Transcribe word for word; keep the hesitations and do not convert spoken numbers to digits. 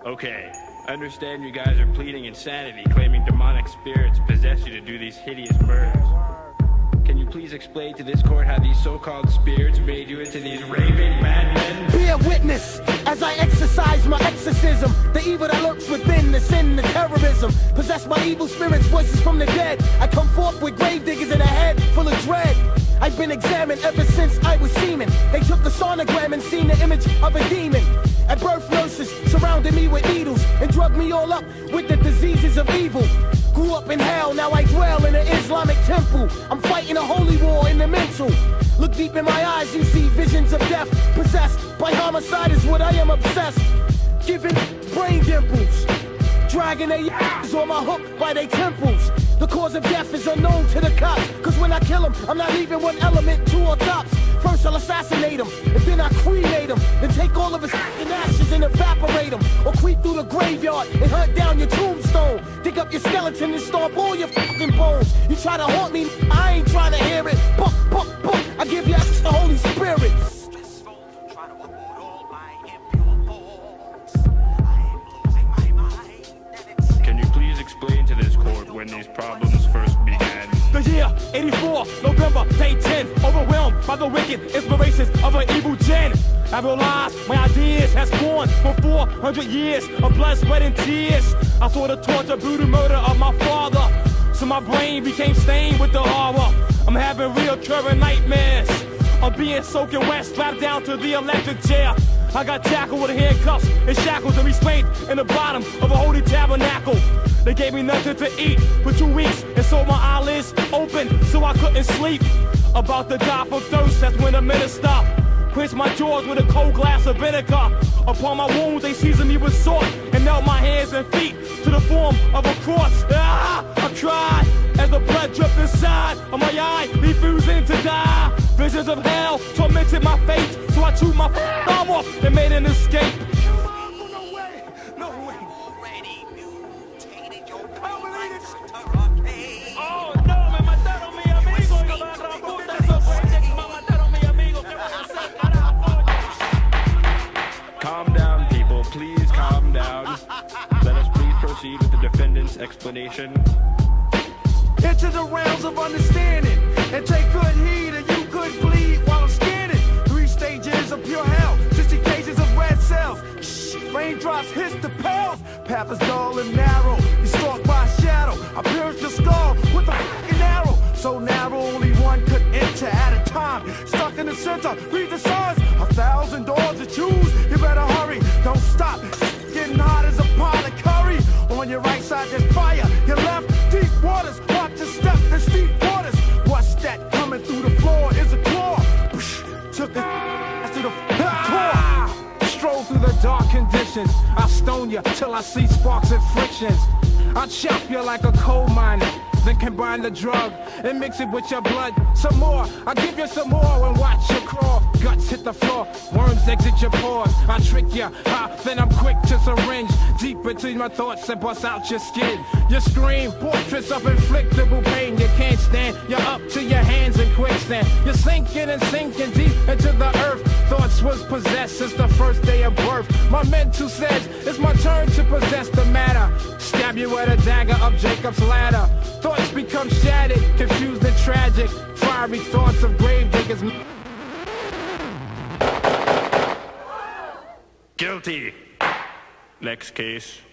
Okay, I understand you guys are pleading insanity, claiming demonic spirits possess you to do these hideous murders. Can you please explain to this court how these so-called spirits made you into these raving madmen? Be a witness as I exercise my exorcism. The evil that lurks within, the sin, the terrorism. Possessed by evil spirits, voices from the dead. I come forth with grave diggers in a head full of dread. I've been examined ever since I was semen. They took the sonogram and seen the image of a demon. At birth, nurses surrounded me with needles and drugged me all up with the diseases of evil. Grew up in hell, now I dwell in an Islamic temple. I'm fighting a holy war in the mental. Look deep in my eyes, you see visions of death. Possessed by homicide is what I am obsessed. Giving brain dimples, dragging their ass on my hook by their temples. The cause of death is unknown to the cops, cause when I kill him, I'm not leaving one element, two or tops. First I'll assassinate him, and then I cremate him, then take all of his ashes and evaporate him. Or creep through the graveyard and hunt down your tombstone. Dig up your skeleton and stomp all your fucking bones. You try to haunt me, I ain't trying to hear it. Buck, buck, buck, I give you the Holy Spirit. Can you please explain to this court when these problems first began? The year eighty-four, November, day ten. Overwhelmed by the wicked inspirations of an evil gen. I realized my ideas has gone for four hundred years of blood, sweat, and tears. I saw the torture, brutal murder of my father, so my brain became stained with the horror. I'm having reoccurring nightmares of being soaking wet, strapped down to the electric chair. I got tackled with handcuffs and shackles and restrained in the bottom of a holy tabernacle. They gave me nothing to eat for two weeks and so my eyelids open so I couldn't sleep. About to die from thirst, that's when the minister quenched my jaws with a cold glass of vinegar. Upon my wounds they seasoned me with salt and knelt my hands and feet to the form of a cross. Ah! I cried as the blood dripped inside of my eye, refusing to die. Visions of hell tormented my fate, so I chewed my thumb off and made an escape. Calm down, people. Please calm down. Let us please proceed with the defendant's explanation. Into the realms of understanding and take good heed, and you could bleed while I'm scanning. Three stages of pure hell, sixty cases of red cells. Shh, raindrops hit the pales. Path is dull and narrow. You stalked by a shadow. I pierced your skull with a fucking arrow. So narrow, only one could enter at a time. Stuck in the center, read the signs. A thousand doors to choose. You better hurry, don't stop. Getting hot as a pile of curry. On your right side there's fire. Your left, deep waters. Watch your step, there's deep waters. What's that coming through the floor? Is a claw. Took it to the floor. Stroll through the dark conditions. I'll stone you till I see sparks and frictions. I'll chop you like a coal miner. Then combine the drug and mix it with your blood. Some more, I'll give you some more and watch you crawl. Guts hit the floor, worms exit your pores. I trick you, ha, then I'm quick to syringe deep between my thoughts and bust out your skin. You scream, portraits of inflictable pain. You can't stand, you're up to your hands in quicksand. You're sinking and sinking deep into the earth. Thoughts was possessed since the first day of birth. My mental says, it's my turn to possess the matter. Stab you with a dagger up Jacob's ladder. Thoughts become shattered, confused and tragic. Fiery thoughts of grave diggers. Guilty. Next case.